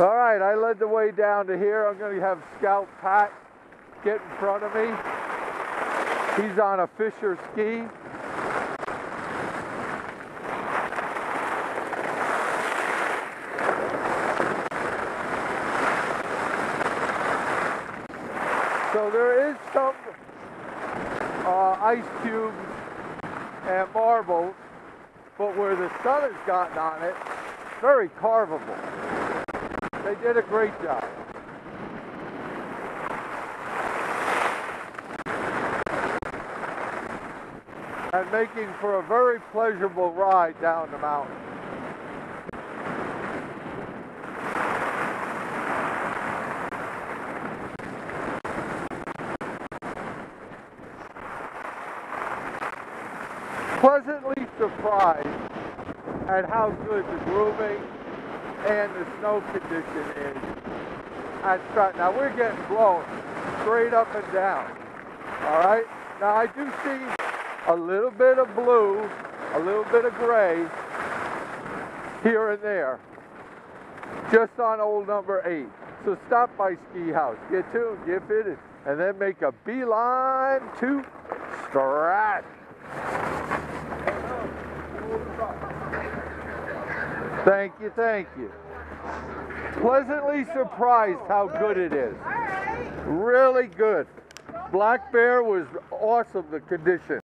All right, I led the way down to here. I'm going to have Scout Pat get in front of me. He's on a Fisher ski. So there is some ice cubes and marbles, but where the sun has gotten on it, very carvable. They did a great job. And making for a very pleasurable ride down the mountain. Pleasantly surprised at how good the grooming and the snow condition is at Stratton. Now we're getting blown straight up and down. All right. Now I do see a little bit of blue, a little bit of gray here and there, just on old number 8. So stop by Ski House, get tuned, get fitted, and then make a beeline to Stratton. Thank you, thank you. Pleasantly surprised how good it is. Really good. Black Bear was awesome, the condition.